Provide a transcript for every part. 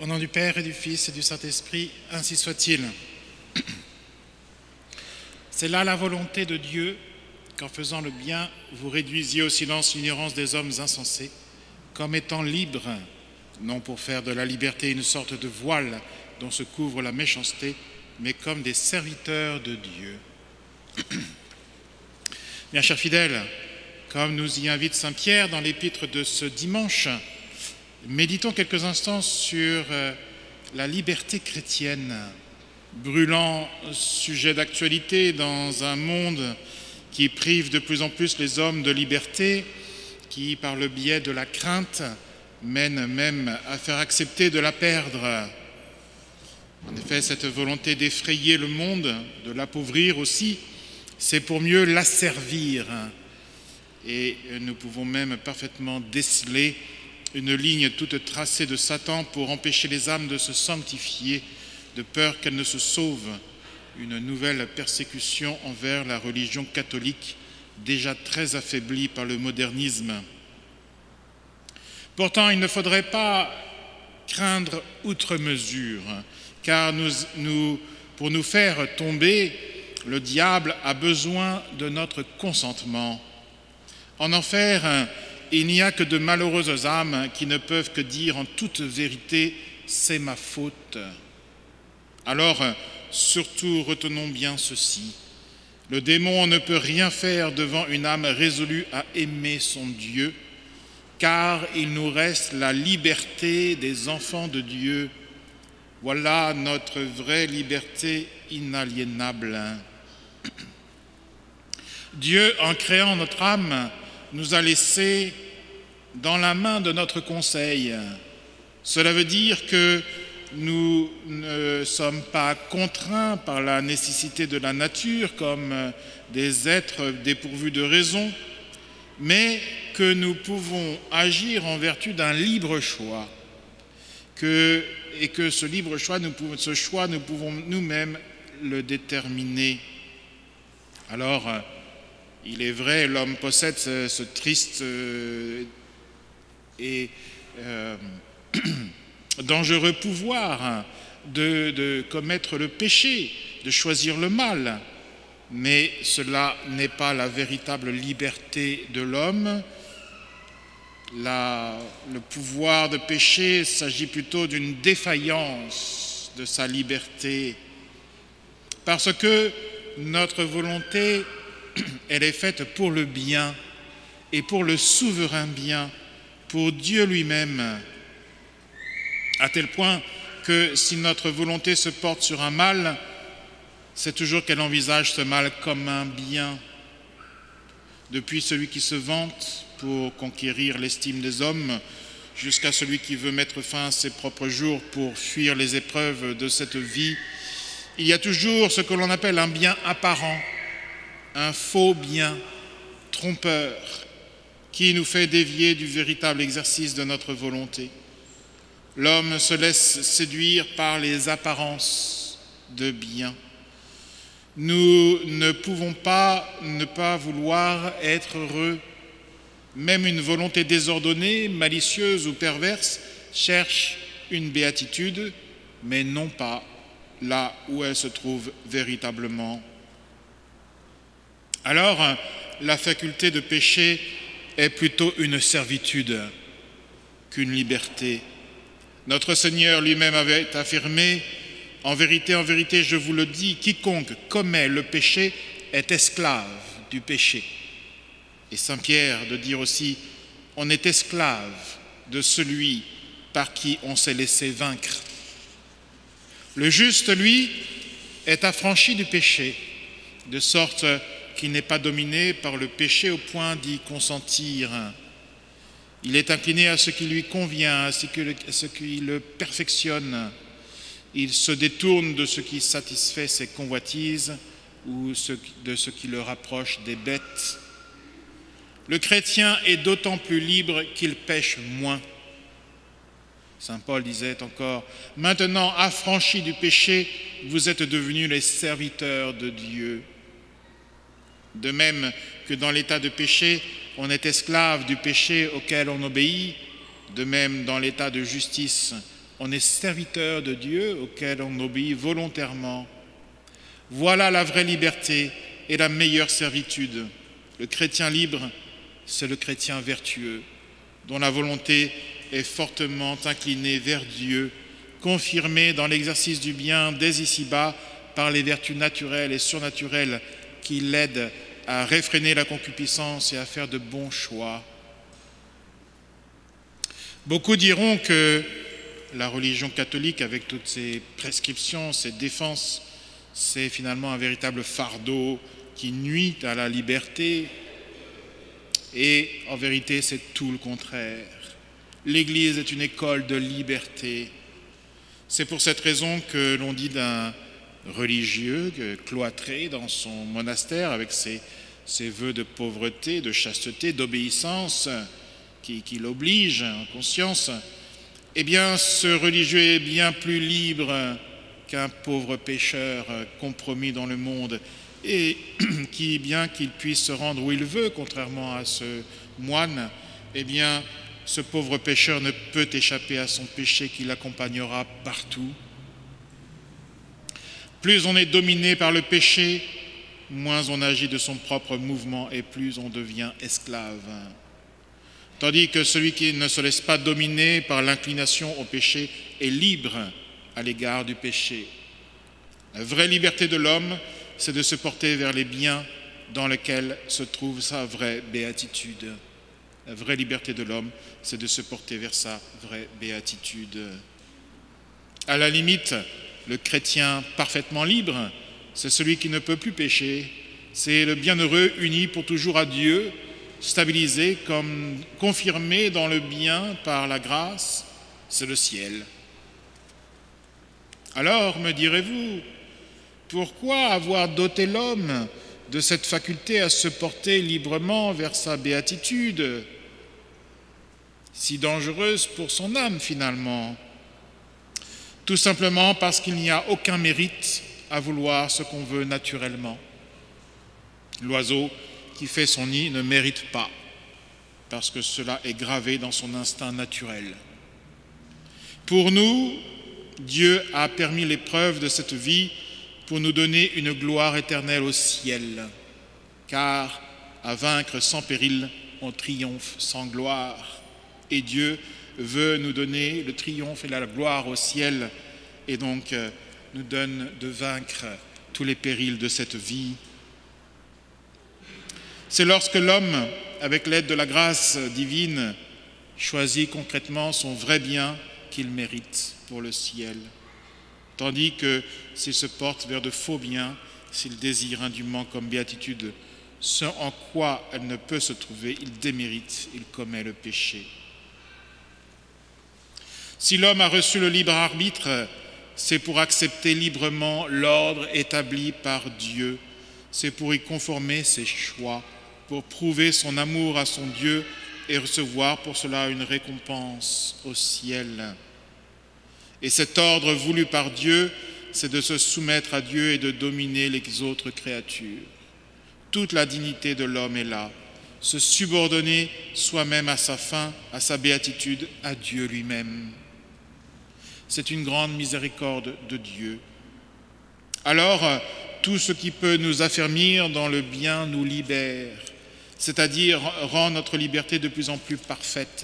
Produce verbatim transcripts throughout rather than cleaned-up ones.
Au nom du Père et du Fils et du Saint-Esprit, ainsi soit-il. C'est là la volonté de Dieu qu'en faisant le bien, vous réduisiez au silence l'ignorance des hommes insensés, comme étant libres, non pour faire de la liberté une sorte de voile dont se couvre la méchanceté, mais comme des serviteurs de Dieu. Bien chers fidèles, comme nous y invite saint Pierre dans l'épître de ce dimanche, méditons quelques instants sur la liberté chrétienne, brûlant sujet d'actualité dans un monde qui prive de plus en plus les hommes de liberté, qui, par le biais de la crainte, mène même à faire accepter de la perdre. En effet, cette volonté d'effrayer le monde, de l'appauvrir aussi, c'est pour mieux l'asservir. Et nous pouvons même parfaitement déceler une ligne toute tracée de Satan pour empêcher les âmes de se sanctifier, de peur qu'elles ne se sauvent. Une nouvelle persécution envers la religion catholique, déjà très affaiblie par le modernisme. Pourtant, il ne faudrait pas craindre outre mesure, car nous, nous, pour nous faire tomber, le diable a besoin de notre consentement. En enfer, il n'y a que de malheureuses âmes qui ne peuvent que dire en toute vérité « c'est ma faute ». Alors, surtout retenons bien ceci, le démon ne peut rien faire devant une âme résolue à aimer son Dieu, car il nous reste la liberté des enfants de Dieu. Voilà notre vraie liberté inaliénable. Dieu, en créant notre âme, nous a laissé dans la main de notre conseil. Cela veut dire que nous ne sommes pas contraints par la nécessité de la nature comme des êtres dépourvus de raison, mais que nous pouvons agir en vertu d'un libre choix, que, et que ce libre choix, nous pouvons, ce choix, nous pouvons nous-mêmes le déterminer. Alors, il est vrai, l'homme possède ce, ce triste euh, et euh, dangereux pouvoir de, de commettre le péché, de choisir le mal. Mais cela n'est pas la véritable liberté de l'homme. La, le pouvoir de péché s'agit plutôt d'une défaillance de sa liberté. Parce que notre volonté, elle est faite pour le bien et pour le souverain bien, pour Dieu lui-même. À tel point que si notre volonté se porte sur un mal, c'est toujours qu'elle envisage ce mal comme un bien. Depuis celui qui se vante pour conquérir l'estime des hommes, jusqu'à celui qui veut mettre fin à ses propres jours pour fuir les épreuves de cette vie, il y a toujours ce que l'on appelle un bien apparent, un faux bien, trompeur, qui nous fait dévier du véritable exercice de notre volonté. L'homme se laisse séduire par les apparences de bien. Nous ne pouvons pas ne pas vouloir être heureux. Même une volonté désordonnée, malicieuse ou perverse cherche une béatitude, mais non pas là où elle se trouve véritablement. Alors, la faculté de pécher est plutôt une servitude qu'une liberté. Notre Seigneur lui-même avait affirmé « En vérité, en vérité, je vous le dis, quiconque commet le péché est esclave du péché. » Et saint Pierre de dire aussi « On est esclave de celui par qui on s'est laissé vaincre. » Le juste, lui, est affranchi du péché, de sorte qu'il n'est pas dominé par le péché au point d'y consentir. Il est incliné à ce qui lui convient, à ce qui le perfectionne. Il se détourne de ce qui satisfait ses convoitises ou de ce qui le rapproche des bêtes. Le chrétien est d'autant plus libre qu'il pêche moins. Saint Paul disait encore « Maintenant, affranchis du péché, vous êtes devenus les serviteurs de Dieu. » De même que dans l'état de péché, on est esclave du péché auquel on obéit, de même dans l'état de justice, on est serviteur de Dieu auquel on obéit volontairement. Voilà la vraie liberté et la meilleure servitude. Le chrétien libre, c'est le chrétien vertueux, dont la volonté est fortement inclinée vers Dieu, confirmée dans l'exercice du bien dès ici-bas par les vertus naturelles et surnaturelles qui l'aident à réfréner la concupiscence et à faire de bons choix. Beaucoup diront que la religion catholique, avec toutes ses prescriptions, ses défenses, c'est finalement un véritable fardeau qui nuit à la liberté. Et en vérité, c'est tout le contraire. L'Église est une école de liberté. C'est pour cette raison que l'on dit d'un religieux cloîtré dans son monastère avec ses, ses vœux de pauvreté, de chasteté, d'obéissance qui, qui l'obligent en conscience, eh bien ce religieux est bien plus libre qu'un pauvre pécheur compromis dans le monde et qui, bien qu'il puisse se rendre où il veut, contrairement à ce moine, eh bien ce pauvre pécheur ne peut échapper à son péché qui l'accompagnera partout. Plus on est dominé par le péché, moins on agit de son propre mouvement et plus on devient esclave. Tandis que celui qui ne se laisse pas dominer par l'inclination au péché est libre à l'égard du péché. La vraie liberté de l'homme, c'est de se porter vers les biens dans lesquels se trouve sa vraie béatitude. La vraie liberté de l'homme, c'est de se porter vers sa vraie béatitude. À la limite, le chrétien parfaitement libre, c'est celui qui ne peut plus pécher. C'est le bienheureux uni pour toujours à Dieu, stabilisé comme confirmé dans le bien par la grâce, c'est le ciel. Alors, me direz-vous, pourquoi avoir doté l'homme de cette faculté à se porter librement vers sa béatitude, si dangereuse pour son âme finalement? Tout simplement parce qu'il n'y a aucun mérite à vouloir ce qu'on veut naturellement. L'oiseau qui fait son nid ne mérite pas, parce que cela est gravé dans son instinct naturel. Pour nous, Dieu a permis l'épreuve de cette vie pour nous donner une gloire éternelle au ciel, car à vaincre sans péril, on triomphe sans gloire. Et Dieu veut nous donner le triomphe et la gloire au ciel, et donc euh, nous donne de vaincre tous les périls de cette vie. C'est lorsque l'homme, avec l'aide de la grâce divine, choisit concrètement son vrai bien qu'il mérite pour le ciel. Tandis que s'il se porte vers de faux biens, s'il désire indûment comme béatitude ce en quoi elle ne peut se trouver, il démérite, il commet le péché. Si l'homme a reçu le libre arbitre, c'est pour accepter librement l'ordre établi par Dieu, c'est pour y conformer ses choix, pour prouver son amour à son Dieu et recevoir pour cela une récompense au ciel. Et cet ordre voulu par Dieu, c'est de se soumettre à Dieu et de dominer les autres créatures. Toute la dignité de l'homme est là, se subordonner soi-même à sa fin, à sa béatitude, à Dieu lui-même. C'est une grande miséricorde de Dieu. Alors, tout ce qui peut nous affermir dans le bien nous libère, c'est-à-dire rend notre liberté de plus en plus parfaite.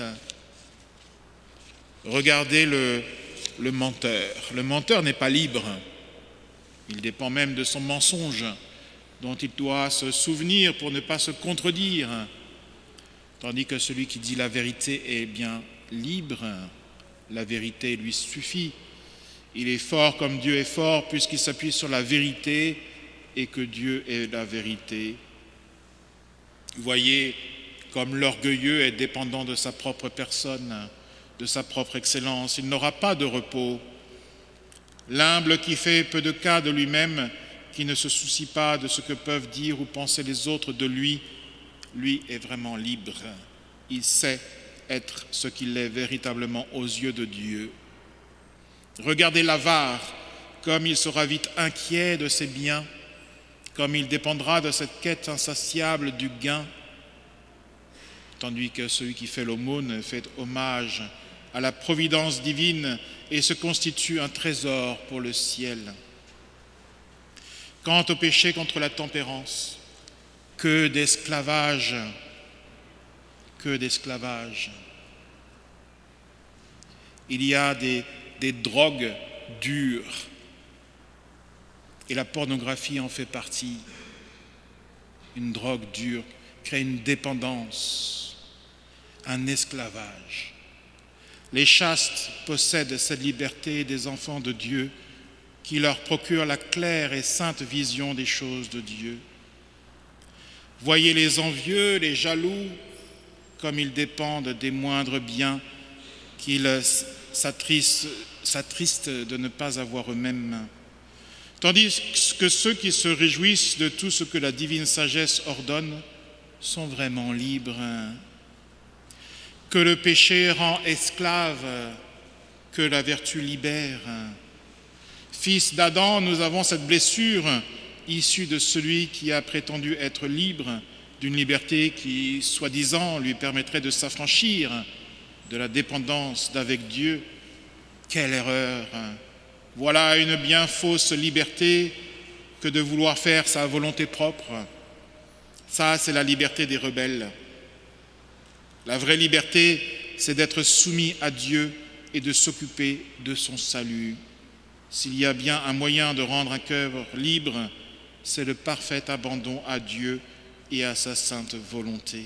Regardez le, le menteur. Le menteur n'est pas libre. Il dépend même de son mensonge, dont il doit se souvenir pour ne pas se contredire, tandis que celui qui dit la vérité est bien libre. La vérité lui suffit. Il est fort comme Dieu est fort, puisqu'il s'appuie sur la vérité et que Dieu est la vérité. Vous voyez comme l'orgueilleux est dépendant de sa propre personne, de sa propre excellence. Il n'aura pas de repos. L'humble qui fait peu de cas de lui-même, qui ne se soucie pas de ce que peuvent dire ou penser les autres de lui, lui est vraiment libre. Il sait être ce qu'il est véritablement aux yeux de Dieu. Regardez l'avare, comme il sera vite inquiet de ses biens, comme il dépendra de cette quête insatiable du gain, tandis que celui qui fait l'aumône fait hommage à la providence divine et se constitue un trésor pour le ciel. Quant au péché contre la tempérance, que d'esclavage, que d'esclavage. Il y a des, des drogues dures et la pornographie en fait partie. Une drogue dure crée une dépendance, un esclavage. Les chastes possèdent cette liberté des enfants de Dieu qui leur procure la claire et sainte vision des choses de Dieu. Voyez les envieux, les jaloux, comme ils dépendent des moindres biens qu'ils s'attristent de ne pas avoir eux-mêmes. Tandis que ceux qui se réjouissent de tout ce que la divine sagesse ordonne sont vraiment libres. Que le péché rend esclave, que la vertu libère. Fils d'Adam, nous avons cette blessure issue de celui qui a prétendu être libre, d'une liberté qui, soi-disant, lui permettrait de s'affranchir de la dépendance d'avec Dieu. Quelle erreur! Voilà une bien fausse liberté que de vouloir faire sa volonté propre. Ça, c'est la liberté des rebelles. La vraie liberté, c'est d'être soumis à Dieu et de s'occuper de son salut. S'il y a bien un moyen de rendre un cœur libre, c'est le parfait abandon à Dieu et à sa sainte volonté.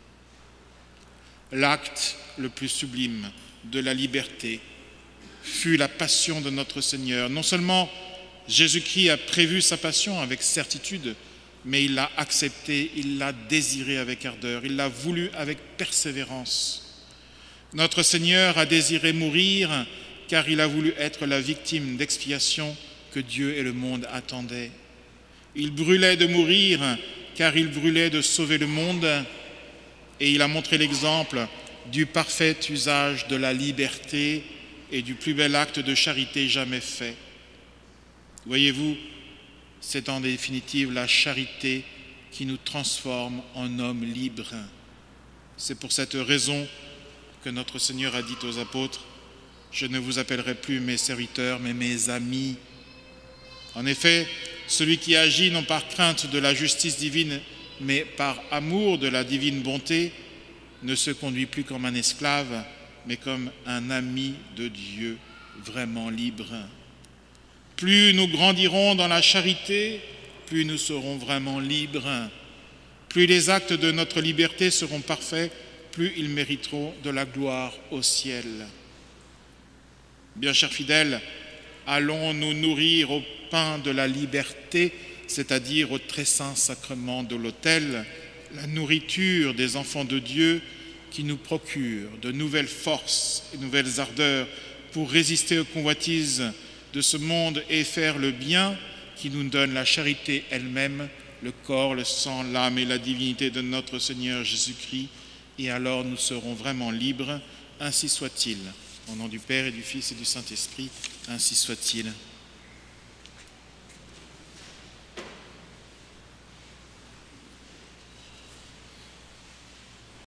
L'acte le plus sublime de la liberté fut la passion de notre Seigneur. Non seulement Jésus-Christ a prévu sa passion avec certitude, mais il l'a acceptée, il l'a désirée avec ardeur, il l'a voulu avec persévérance. Notre Seigneur a désiré mourir car il a voulu être la victime d'expiation que Dieu et le monde attendaient. Il brûlait de mourir car il brûlait de sauver le monde et il a montré l'exemple du parfait usage de la liberté et du plus bel acte de charité jamais fait. Voyez-vous, c'est en définitive la charité qui nous transforme en hommes libres. C'est pour cette raison que notre Seigneur a dit aux apôtres, « Je ne vous appellerai plus mes serviteurs, mais mes amis. » En effet, celui qui agit non par crainte de la justice divine, mais par amour de la divine bonté, ne se conduit plus comme un esclave, mais comme un ami de Dieu, vraiment libre. Plus nous grandirons dans la charité, plus nous serons vraiment libres. Plus les actes de notre liberté seront parfaits, plus ils mériteront de la gloire au ciel. Bien chers fidèles, allons nous nourrir au pain de la liberté, c'est-à-dire au très saint sacrement de l'autel, la nourriture des enfants de Dieu qui nous procure de nouvelles forces et nouvelles ardeurs pour résister aux convoitises de ce monde et faire le bien, qui nous donne la charité elle-même, le corps, le sang, l'âme et la divinité de notre Seigneur Jésus-Christ, et alors nous serons vraiment libres, ainsi soit-il. Au nom du Père et du Fils et du Saint-Esprit, ainsi soit-il.